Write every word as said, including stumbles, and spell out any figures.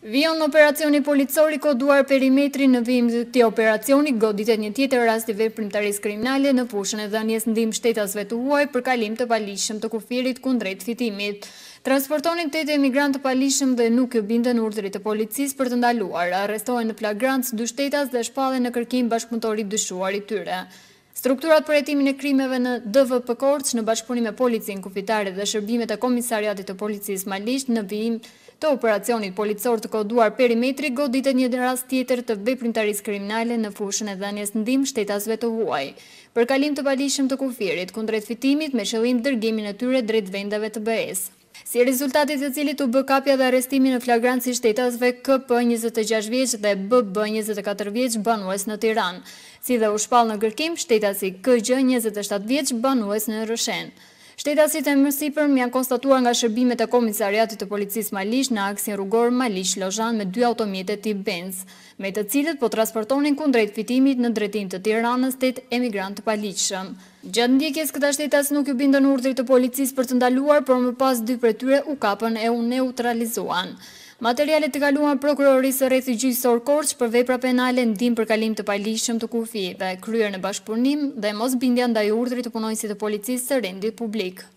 Vijon operacioni policor i koduar Perimetri. Në vijim të këtij operacioni goditet një tjetër rast i veprimtarisë kriminale në fushën e dhënies ndihmë shtetasve të huaj për kalim të paligjshëm të kufirit kundrejt fitimit. Transportonin tetë emigrantë të paligjshëm dhe nuk u bindën urdhrit të policisë për të ndaluar. Arrestohen në flagrancë dy shtetas dhe shpallen në kërkim bashkëpunëtori dyshuar i tyre. Strukturat për hetimin e krimeve në D V P Korçë në bashkëpunim me policinë kufitare dhe shërbimet e komisariatit të policisë Malisht në vijim të operacionit policor të koduar Perimetri goditet një rast tjetër të veprimtarisë kriminale në fushën e dhënies ndihmë shtetasve të huaj për kalim të paligjshëm të kufirit kundrejt fitimit me qëllim dërgimin e tyre drejt vendeve të B E-s. Si rezultati të cilit u bë kapja dhe arrestimi në flagrancë i shtetasve K P njëzet e gjashtë vjeç dhe B B njëzet e katër vjeç banues në Tiranë, si dhe u shpall në kërkim shtetasi K G njëzet e shtatë vjeç banues në Rrëshen. Shtetasit e mërsipërm janë konstatuar nga shërbimet e komisariatit të policisë Malisht në aksin rrugor Malisht-Lozhan me dy automjete tip Benz, me të cilët po transportonin kundrejt fitimit në drejtim të Tiranës tetë emigrantë të paligjshëm. Gjatë ndjekjes këta shtetas nuk u bindën urdhrit të policisë për të ndaluar, por më pas dy prej tyre u kapën e u neutralizuan. Materialet të kaluan prokurorisë së rrethi gjyqësor Korçë për vepra penale ndihmë për kalim të paligjshëm të kufive, kryer në bashkëpunim dhe mosbindja ndaj urdhrit të punonjësit të policisë së rendit publik.